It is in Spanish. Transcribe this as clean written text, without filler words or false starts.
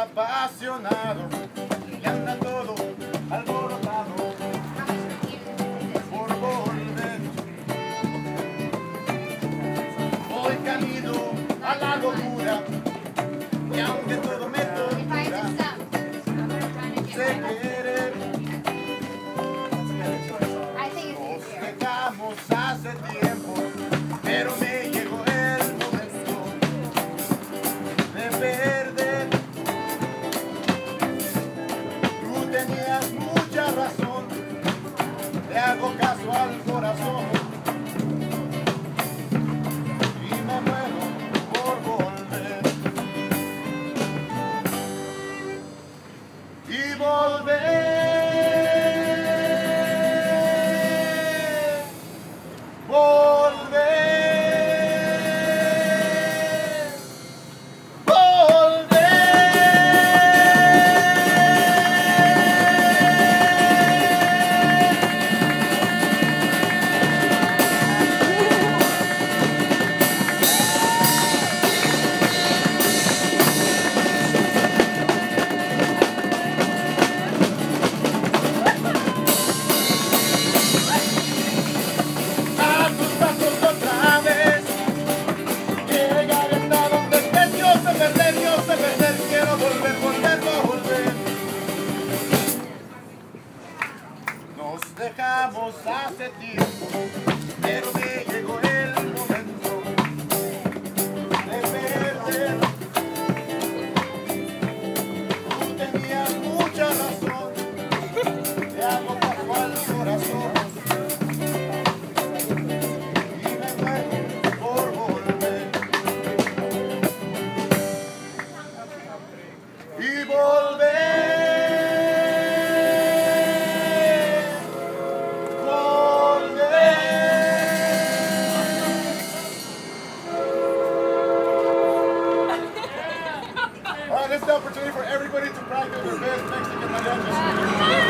apasionado y anda todo alborotado por volver. Voy camino a la locura y aunque todo me tortura, sé querer. Nos dejamos hace tiempo, pero me llegó el momento de perder. Tú tenías mucha razón, le hago caso al corazón y me muero por volver. Y volver. Nos dejamos hace tiempo, pero me llegó el momento de perder. Tú tenías mucha razón, le hago caso al corazón y me muero por volver. Y volver. This is the opportunity for everybody to practice their best Mexican mariachi.